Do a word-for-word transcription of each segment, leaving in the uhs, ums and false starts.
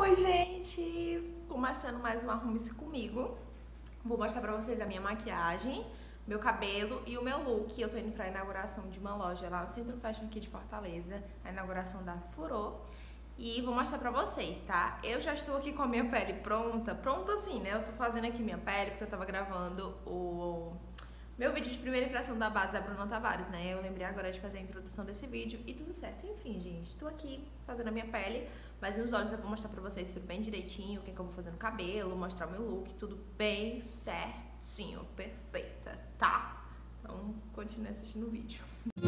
Oi, gente! Começando mais um Arrume-se Comigo. Vou mostrar pra vocês a minha maquiagem, meu cabelo e o meu look. Eu tô indo pra inauguração de uma loja lá no Centro Fashion aqui de Fortaleza, a inauguração da Furor. E vou mostrar pra vocês, tá? Eu já estou aqui com a minha pele pronta, pronta assim, né? Eu tô fazendo aqui minha pele porque eu tava gravando o meu vídeo de primeira impressão da base da Bruna Tavares, né? Eu lembrei agora de fazer a introdução desse vídeo e tudo certo. Enfim, gente, tô aqui fazendo a minha pele, mas nos olhos eu vou mostrar pra vocês tudo bem direitinho, o que, é que eu vou fazer no cabelo, mostrar o meu look, tudo bem certinho, perfeita, tá? Então, continue assistindo o vídeo.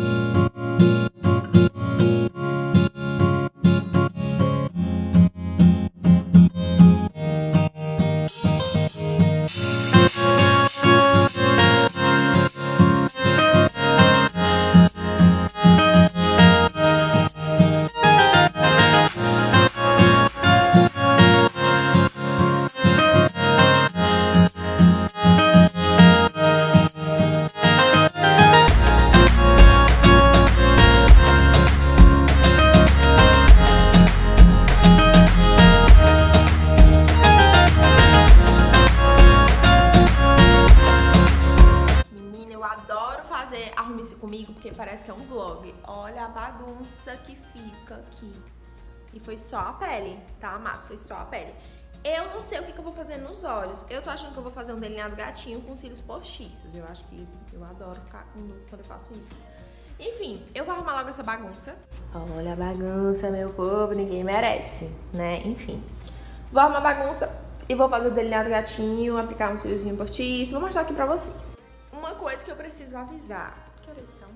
Arrume-se comigo, porque parece que é um vlog. Olha a bagunça que fica aqui. E foi só a pele, tá, amado? Foi só a pele. Eu não sei o que, que eu vou fazer nos olhos. Eu tô achando que eu vou fazer um delineado gatinho com cílios postiços. Eu acho que eu adoro ficar com look quando eu faço isso. Enfim, eu vou arrumar logo essa bagunça. Olha a bagunça, meu povo, ninguém merece, né? Enfim. Vou arrumar a bagunça e vou fazer o delineado gatinho, aplicar um cíliozinho postiço. Vou mostrar aqui pra vocês. Uma coisa que eu preciso avisar. Que horas são?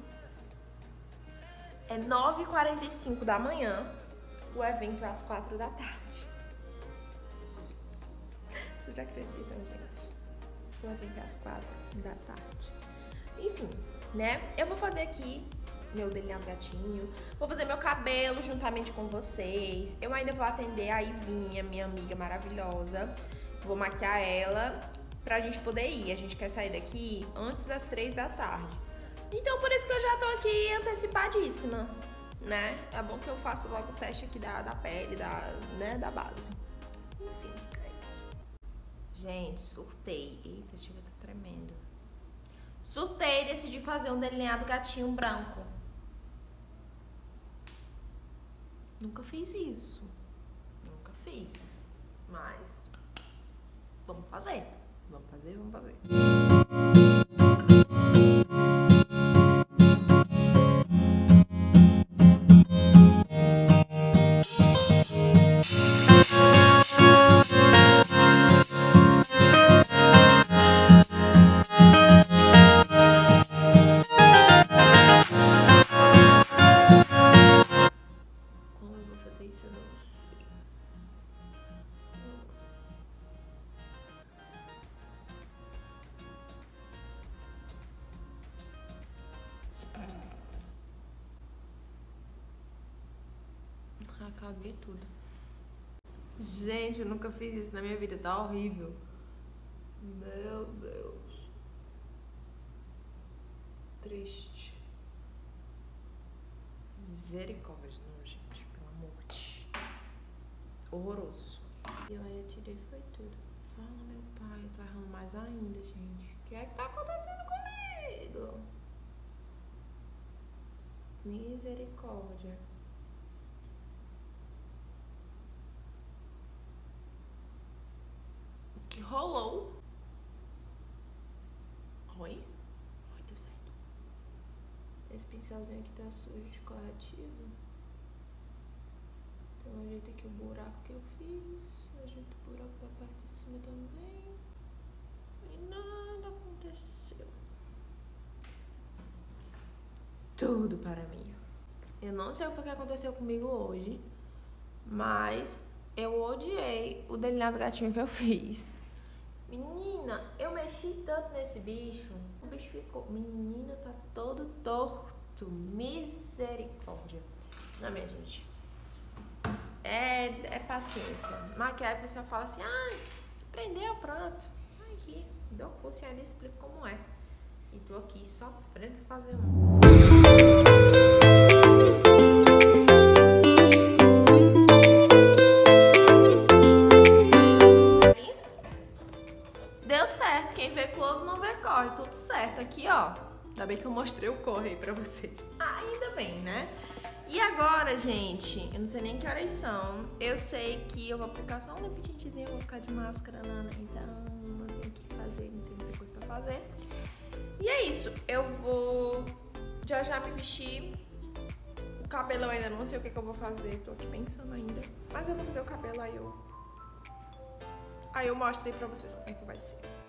É nove e quarenta e cinco da manhã. O evento é às quatro da tarde. Vocês acreditam, gente? O evento é às quatro da tarde. Enfim, né? Eu vou fazer aqui meu delineado gatinho. Vou fazer meu cabelo juntamente com vocês. Eu ainda vou atender a Ivinha, minha amiga maravilhosa. Vou maquiar ela pra gente poder ir. A gente quer sair daqui antes das três da tarde. Então, por isso que eu já tô aqui antecipadíssima, né? É bom que eu faço logo o teste aqui da, da pele, da, né, da base. Enfim, é isso. Gente, surtei. Eita, chega, tá tremendo. Surtei e decidi fazer um delineado gatinho branco. Nunca fiz isso. Nunca fiz. Mas vamos fazer. Vamos fazer, vamos fazer. Como eu vou fazer isso, eu não sei. Ah, caguei tudo. Gente, eu nunca fiz isso na minha vida, tá horrível. Meu Deus. Triste. Misericórdia, não, gente, pelo amor de Deus. Horroroso. E aí eu tirei, foi tudo. Fala, meu pai, eu tô errando mais ainda, gente. O que é que tá acontecendo comigo? Misericórdia. Que rolou? Oi? Oi, deu certo. Esse pincelzinho aqui tá sujo de corretivo. Então ajeita aqui o buraco que eu fiz. Ajeita o buraco da parte de cima também. E nada aconteceu. Tudo para mim. Eu não sei o que aconteceu comigo hoje, mas eu odiei o delineado gatinho que eu fiz. Menina, eu mexi tanto nesse bicho. O bicho ficou... Menina, tá todo torto. Misericórdia. Não, minha gente. É, é paciência. Maquiagem, a pessoa fala assim, ah, prendeu, pronto. Aqui, dou um curso e ainda explico como é. E tô aqui sofrendo pra fazer um. Ainda bem que eu mostrei o corre pra vocês. Ah, ainda bem, né? E agora, gente, eu não sei nem que horas são. Eu sei que eu vou aplicar só um lip tintzinho, eu vou ficar de máscara lá, né? Então, não tenho o que fazer, não tem muita coisa pra fazer. E é isso, eu vou já já me vestir. O cabelo eu ainda não sei o que, que eu vou fazer, tô aqui pensando ainda. Mas eu vou fazer o cabelo, aí eu... Aí eu mostro aí pra vocês como é que vai ser.